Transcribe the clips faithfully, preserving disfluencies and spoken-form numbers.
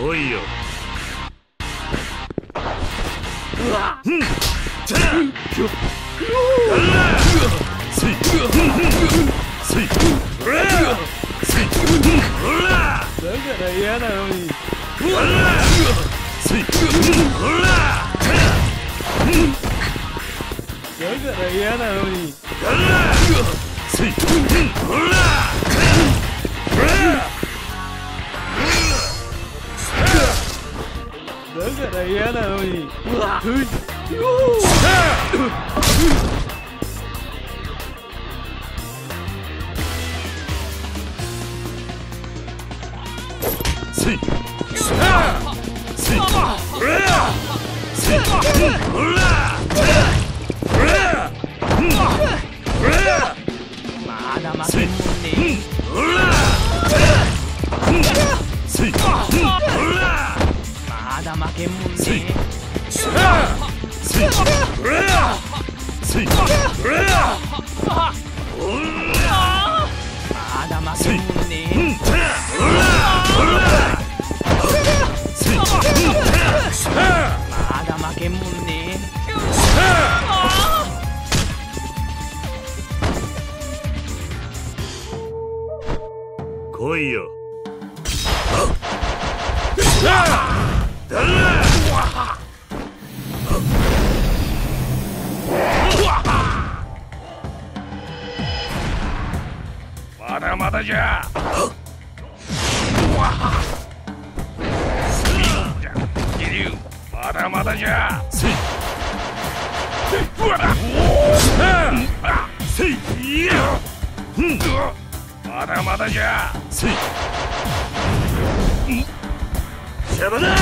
来いよ。うわっ。だから嫌なのに。だから嫌なのに。だから嫌なのに。うわっ。まだ負けんもんね。まだ負けんもんね。まだ負けんもんね。まだ負けんもんね。来いよ。まだまだじゃ。まだまだじゃ。まだまだじゃ。シャバだ。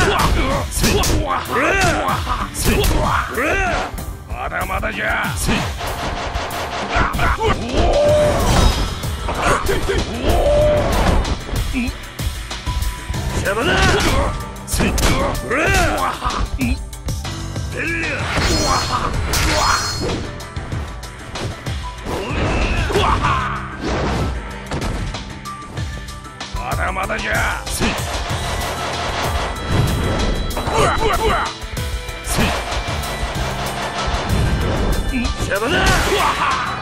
まだまだじゃ。シャバだ。まだまだじゃ。シャバだ。